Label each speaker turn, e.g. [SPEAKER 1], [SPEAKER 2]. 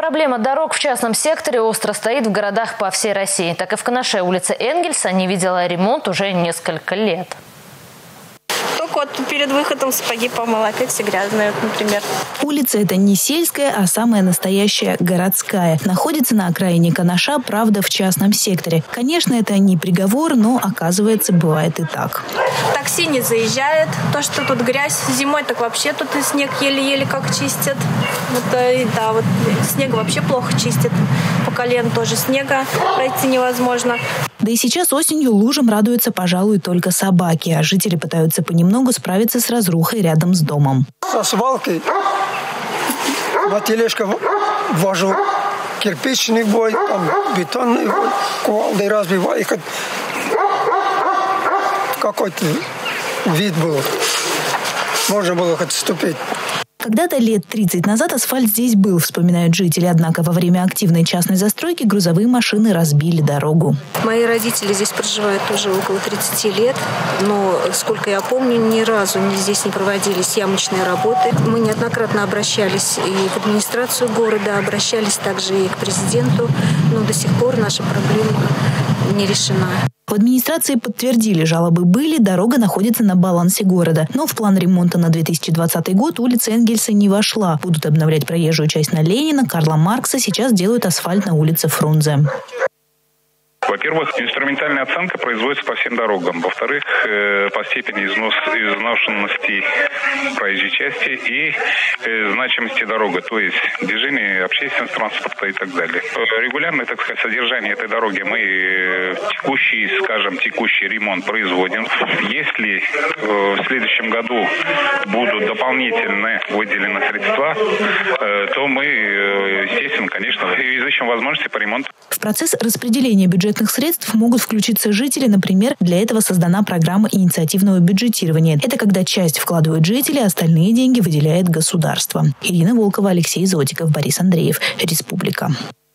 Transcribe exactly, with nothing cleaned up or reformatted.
[SPEAKER 1] Проблема дорог в частном секторе остро стоит в городах по всей России. Так и в Канаше улица Энгельса не видела ремонт уже несколько лет.
[SPEAKER 2] Только вот перед выходом сапоги помыла, опять все грязные, например.
[SPEAKER 3] Улица эта не сельская, а самая настоящая городская. Находится на окраине Канаша, правда, в частном секторе. Конечно, это не приговор, но, оказывается, бывает и так.
[SPEAKER 2] Такси не заезжает. То, что тут грязь. Зимой так вообще тут и снег еле-еле как чистят. Вот, да, вот снег вообще плохо чистят. По колен тоже снега пройти невозможно.
[SPEAKER 3] Да и сейчас осенью лужам радуются, пожалуй, только собаки, а жители пытаются понемногу справиться с разрухой рядом с домом.
[SPEAKER 4] Со свалкой на тележке вожу кирпичный бой, там, бетонный бой, кувалдой разбиваю, хоть какой-то вид был. Можно было хоть ступить.
[SPEAKER 3] Когда-то лет тридцать назад асфальт здесь был, вспоминают жители. Однако во время активной частной застройки грузовые машины разбили дорогу.
[SPEAKER 5] Мои родители здесь проживают уже около тридцати лет. Но, сколько я помню, ни разу здесь не проводились ямочные работы. Мы неоднократно обращались и в администрацию города, обращались также и к президенту. Но до сих пор наша проблема не решена.
[SPEAKER 3] В администрации подтвердили, жалобы были, дорога находится на балансе города. Но в план ремонта на две тысячи двадцатый год улица Энгельса не вошла. Будут обновлять проезжую часть на Ленина, Карла Маркса, сейчас делают асфальт на улице Фрунзе.
[SPEAKER 6] Во-первых, инструментальная оценка производится по всем дорогам. Во-вторых, по степени износ, изношенности проезжей части и значимости дороги, то есть движение общественного транспорта и так далее. Регулярное, так сказать, содержание этой дороги мы текущий, скажем, текущий ремонт производим. Если в следующем году будут дополнительно выделены средства, то мы, естественно, конечно, изыщем возможности по ремонту.
[SPEAKER 3] В процесс распределения бюджетных средств могут включиться жители. Например, для этого создана программа инициативного бюджетирования. Это когда часть вкладывают жители, а остальные деньги выделяет государство. Ирина Волкова, Алексей Зотиков, Борис Андреев. Республика.